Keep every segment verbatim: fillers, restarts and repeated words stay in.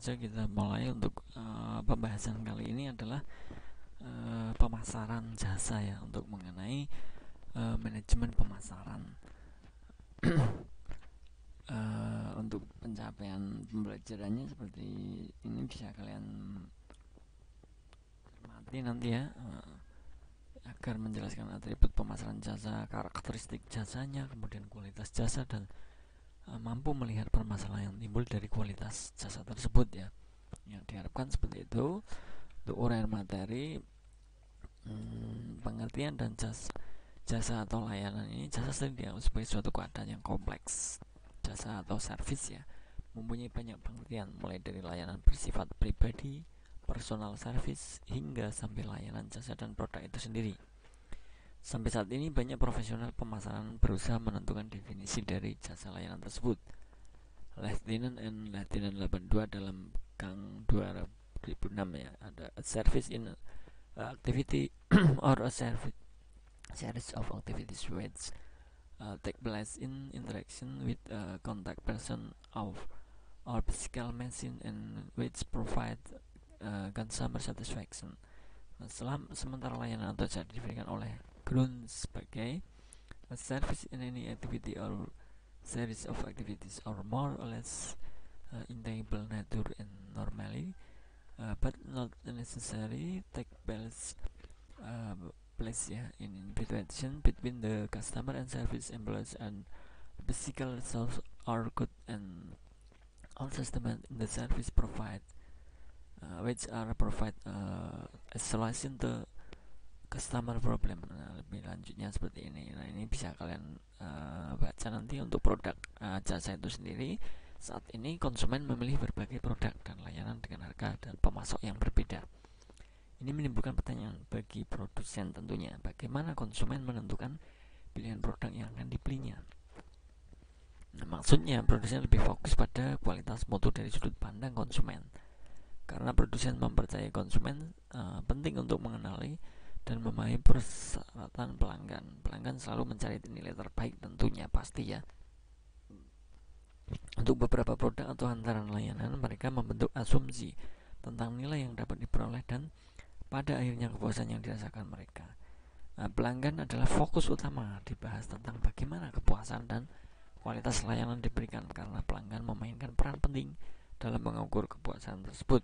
saja kita mulai untuk uh, pembahasan kali ini adalah uh, pemasaran jasa ya, untuk mengenai uh, manajemen pemasaran. uh, untuk pencapaian pembelajarannya seperti ini bisa kalian mati nanti ya, uh, agar menjelaskan atribut pemasaran jasa, karakteristik jasanya, kemudian kualitas jasa, dan mampu melihat permasalahan yang timbul dari kualitas jasa tersebut ya. Yang diharapkan seperti itu. Untuk uraian materi, hmm, pengertian dan jasa, jasa atau layanan ini, jasa sering dianggap sebagai suatu keadaan yang kompleks. Jasa atau service ya, mempunyai banyak pengertian, mulai dari layanan bersifat pribadi, personal service, hingga sampai layanan jasa dan produk itu sendiri. Sampai saat ini banyak profesional pemasaran berusaha menentukan definisi dari jasa layanan tersebut. Lieutenant and Lieutenant delapan puluh dua dalam Kang dua ribu enam ya, ada a service in uh, activity or a service series of activities which uh, take place in interaction with a contact person of or physical machine and which provide uh, consumer satisfaction. Nah, selam, sementara layanan atau jasa diberikan oleh Grun sebagai a service in any activity or series of activities or more or less uh, intangible nature and normally uh, but not necessarily take place uh, place ya in interaction between the customer and service employees and physical resource or good and all system in the service provide uh, which are provide uh, a solution to customer problem. Nah, lebih lanjutnya seperti ini. Nah, ini bisa kalian uh, baca nanti untuk produk uh, jasa itu sendiri. Saat ini konsumen memilih berbagai produk dan layanan dengan harga dan pemasok yang berbeda. Ini menimbulkan pertanyaan bagi produsen tentunya, bagaimana konsumen menentukan pilihan produk yang akan dibelinya. Nah, maksudnya produsen lebih fokus pada kualitas mutu dari sudut pandang konsumen. Karena produsen mempercayai konsumen uh, penting untuk mengenali dan memahami persyaratan pelanggan. Pelanggan selalu mencari nilai terbaik tentunya, pasti ya. Untuk beberapa produk atau hantaran layanan, mereka membentuk asumsi tentang nilai yang dapat diperoleh dan pada akhirnya kepuasan yang dirasakan mereka. Nah, pelanggan adalah fokus utama dibahas tentang bagaimana kepuasan dan kualitas layanan diberikan, karena pelanggan memainkan peran penting dalam mengukur kepuasan tersebut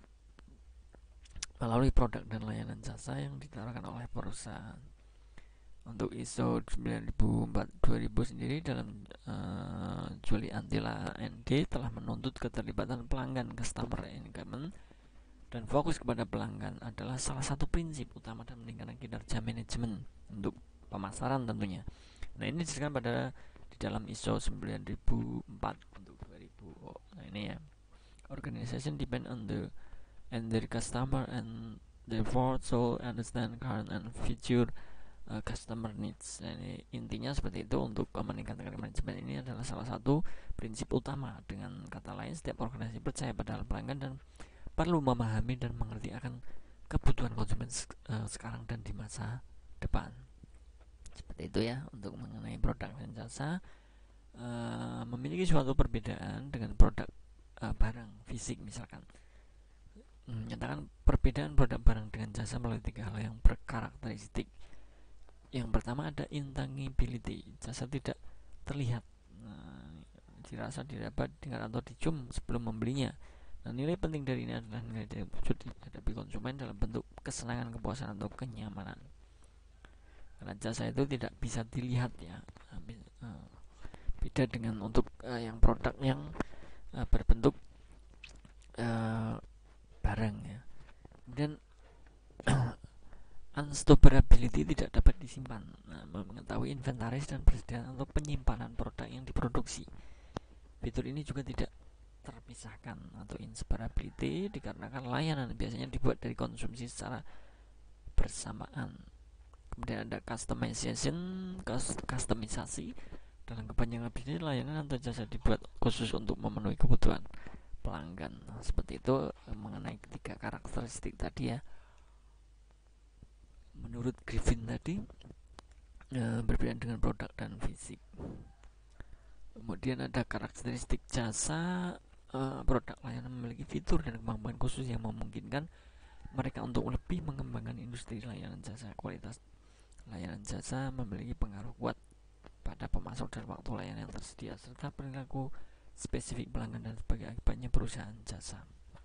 melalui produk dan layanan jasa yang ditawarkan oleh perusahaan. Untuk I S O sembilan ribu empat dua ribu sendiri dalam uh, Juli Antila N D telah menuntut keterlibatan pelanggan, customer engagement, dan fokus kepada pelanggan adalah salah satu prinsip utama dalam meningkatkan kinerja manajemen untuk pemasaran tentunya. Nah, ini disebutkan pada di dalam I S O sembilan ribu empat untuk dua ribu. Oh, nah ini ya. Organization depend on the and their customer and therefore so understand current and future uh, customer needs. Nah, ini intinya seperti itu. Untuk meningkatkan manajemen ini adalah salah satu prinsip utama. Dengan kata lain, setiap organisasi percaya pada pelanggan dan perlu memahami dan mengerti akan kebutuhan konsumen uh, sekarang dan di masa depan. Seperti itu ya untuk mengenai produk dan jasa. Uh, memiliki suatu perbedaan dengan produk uh, barang fisik misalkan. Menyatakan perbedaan produk barang dengan jasa melalui tiga hal yang berkarakteristik. Yang pertama ada intangibility, jasa tidak terlihat, nah, dirasa, didapat, dengar atau dicium sebelum membelinya. Nah, nilai penting dari ini adalah nilai dari wujud dihadapi konsumen dalam bentuk kesenangan, kepuasan atau kenyamanan. Karena jasa itu tidak bisa dilihat ya, beda dengan untuk uh, yang produk yang uh, berbentuk uh, barang ya. Kemudian unstoppability, tidak dapat disimpan. Nah, mengetahui inventaris dan persediaan atau penyimpanan produk yang diproduksi. Fitur ini juga tidak terpisahkan. Atau inseparability dikarenakan layanan biasanya dibuat dari konsumsi secara bersamaan. Kemudian ada customization, customisasi. Dalam kepanjangan bisnis, layanan atau jasa dibuat khusus untuk memenuhi kebutuhan pelanggan. Nah, seperti itu mengenai ketiga karakteristik tadi ya. Menurut Griffin tadi e, berbeda dengan produk dan fisik. Kemudian ada karakteristik jasa, uh, produk layanan memiliki fitur dan kemampuan khusus yang memungkinkan mereka untuk lebih mengembangkan industri layanan jasa. Kualitas layanan jasa memiliki pengaruh kuat pada pemasok dan waktu layanan yang tersedia serta perilaku spesifik pelanggan dan sebagai akibatnya perusahaan jasa.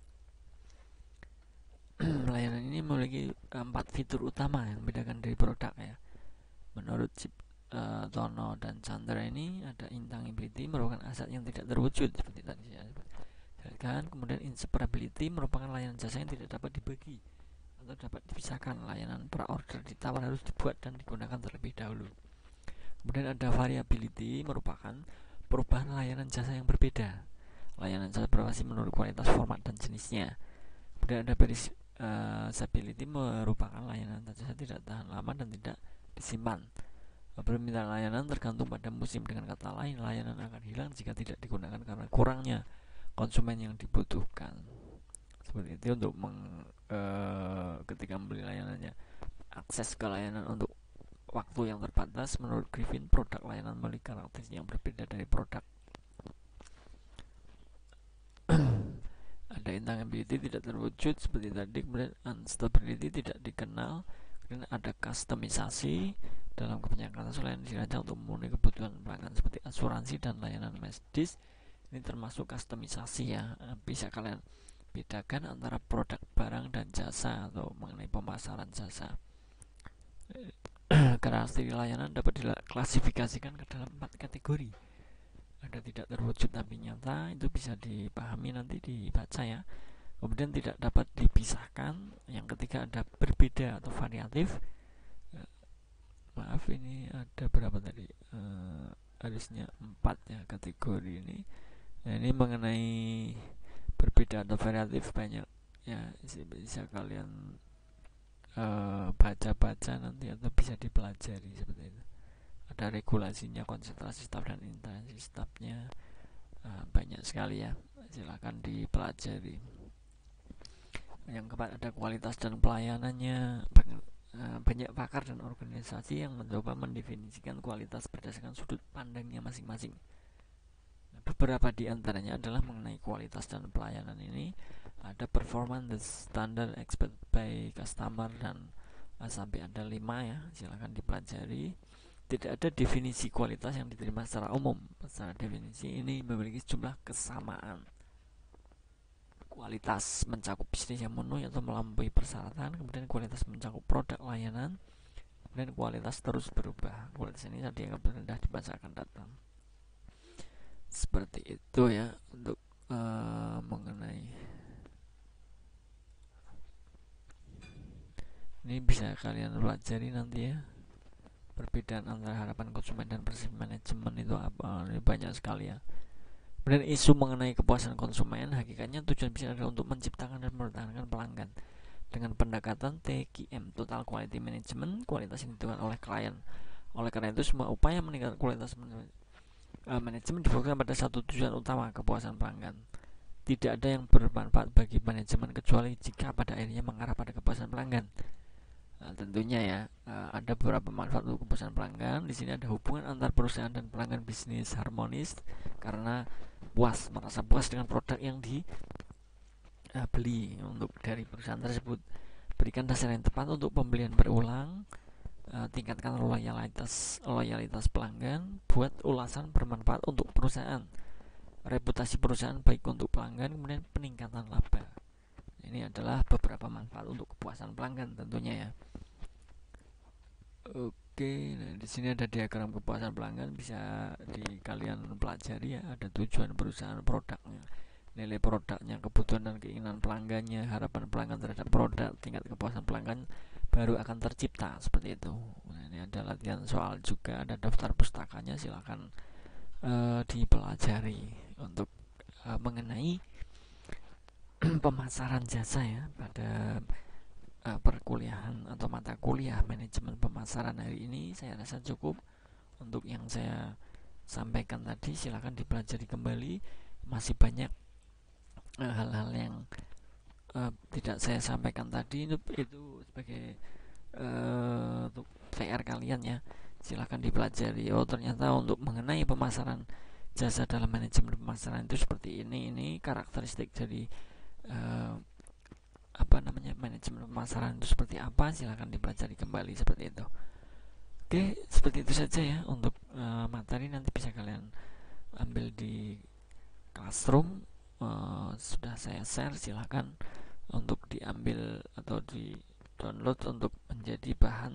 Layanan ini memiliki empat fitur utama yang membedakan dari produk ya. Menurut Chip, uh, Tono dan Chandra ini ada intangibility merupakan aset yang tidak terwujud seperti tadi saya jelaskan. Kemudian inseparability merupakan layanan jasa yang tidak dapat dibagi atau dapat dipisahkan. Layanan pra-order ditawar harus dibuat dan digunakan terlebih dahulu. Kemudian ada variability merupakan perubahan layanan jasa yang berbeda. Layanan jasa bervariasi menurut kualitas, format, dan jenisnya. Kemudian ada perishability merupakan layanan jasa tidak tahan lama dan tidak disimpan. Permintaan layanan tergantung pada musim. Dengan kata lain, layanan akan hilang jika tidak digunakan karena kurangnya konsumen yang dibutuhkan. Seperti itu untuk meng, e, ketika membeli layanannya. Akses ke layanan untuk waktu yang terbatas. Menurut Griffin, produk layanan memiliki karakteristik yang berbeda dari produk. Ada intangibility tidak terwujud seperti tadi. Kemudian unstability tidak dikenal. Kemudian ada kustomisasi dalam kebanyakan kasus layanan dirancang untuk memenuhi kebutuhan pelanggan seperti asuransi dan layanan medis. Ini termasuk kustomisasi ya. Bisa kalian bedakan antara produk, barang, dan jasa atau mengenai pemasaran jasa. Karakteristik layanan dapat diklasifikasikan ke dalam empat kategori. Ada tidak terwujud tapi nyata, itu bisa dipahami nanti dibaca ya. Kemudian tidak dapat dipisahkan. Yang ketiga ada berbeda atau variatif. Maaf ini ada berapa tadi? Uh, harusnya empat ya kategori ini. Nah, ini mengenai berbeda atau variatif banyak ya, bisa kalian uh, baca-baca nanti atau bisa dipelajari seperti itu. Ada regulasinya, konsentrasi staf dan intensi stafnya, uh, banyak sekali ya, silakan dipelajari. Yang keempat ada kualitas dan pelayanannya. Banyak pakar dan organisasi yang mencoba mendefinisikan kualitas berdasarkan sudut pandangnya masing-masing. Beberapa di antaranya adalah mengenai kualitas dan pelayanan ini. Ada performance standard expected by customer dan uh, sampai ada lima ya, silakan dipelajari. Tidak ada definisi kualitas yang diterima secara umum. Secara definisi ini memiliki sejumlah kesamaan. Kualitas mencakup bisnis yang memenuhi atau melampaui persyaratan. Kemudian kualitas mencakup produk layanan. Kemudian kualitas terus berubah. Kualitas ini tadi yang rendah di masa akan datang. Seperti itu ya untuk uh, mengenai ini bisa kalian pelajari nanti ya. Perbedaan antara harapan konsumen dan persepsi manajemen itu apa? Ini banyak sekali ya. Kemudian isu mengenai kepuasan konsumen, hakikatnya tujuan bisnis adalah untuk menciptakan dan mempertahankan pelanggan dengan pendekatan T Q M, Total Quality Management, kualitas yang ditentukan oleh klien. Oleh karena itu semua upaya meningkatkan kualitas uh, manajemen difokuskan pada satu tujuan utama, kepuasan pelanggan. Tidak ada yang bermanfaat bagi manajemen kecuali jika pada akhirnya mengarah pada kepuasan pelanggan. Nah, tentunya ya uh, ada beberapa manfaat untuk kepuasan pelanggan. Di sini ada hubungan antar perusahaan dan pelanggan bisnis harmonis karena puas, merasa puas dengan produk yang dibeli uh, untuk dari perusahaan tersebut. Berikan dasar yang tepat untuk pembelian berulang. Uh, tingkatkan loyalitas loyalitas pelanggan. Buat ulasan bermanfaat untuk perusahaan. Reputasi perusahaan baik untuk pelanggan. Kemudian peningkatan laba. Ini adalah beberapa manfaat untuk kepuasan pelanggan tentunya ya. Oke, nah di sini ada diagram kepuasan pelanggan, bisa di kalian pelajari ya. Ada tujuan perusahaan, produknya, nilai produknya, kebutuhan dan keinginan pelanggannya, harapan pelanggan terhadap produk, tingkat kepuasan pelanggan baru akan tercipta seperti itu. Nah, ini ada latihan soal juga, ada daftar pustakanya, silakan uh, dipelajari untuk uh, mengenai pemasaran jasa ya pada uh, perkuliahan atau mata kuliah manajemen pemasaran hari ini. Saya rasa cukup untuk yang saya sampaikan tadi. Silakan dipelajari kembali, masih banyak uh, hal-hal yang uh, tidak saya sampaikan tadi itu, itu sebagai uh, untuk P R kalian ya. Silakan dipelajari. Oh ternyata untuk mengenai pemasaran jasa dalam manajemen pemasaran itu seperti ini, ini karakteristik dari uh, apa namanya manajemen pemasaran itu seperti apa, silahkan dipelajari kembali seperti itu. Oke, seperti itu saja ya untuk uh, materi. Nanti bisa kalian ambil di Classroom, uh, sudah saya share, silahkan untuk diambil atau di download untuk menjadi bahan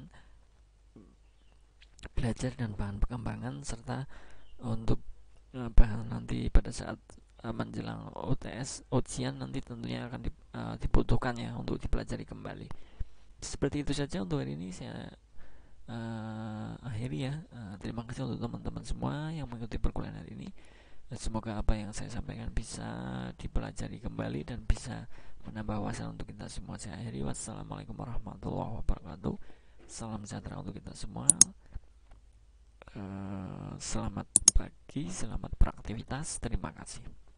belajar dan bahan pengembangan, serta untuk uh, bahan nanti pada saat uh, menjelang U T S ujian nanti tentunya akan di, uh, dibutuhkan ya untuk dipelajari kembali. Seperti itu saja untuk hari ini saya uh, akhiri ya. Uh, terima kasih untuk teman-teman semua yang mengikuti perkuliahan hari ini. Semoga apa yang saya sampaikan bisa dipelajari kembali dan bisa menambah wawasan untuk kita semua. Saya akhiri. Wassalamualaikum warahmatullahi wabarakatuh. Salam sejahtera untuk kita semua. Uh, selamat pagi, selamat beraktivitas. Terima kasih.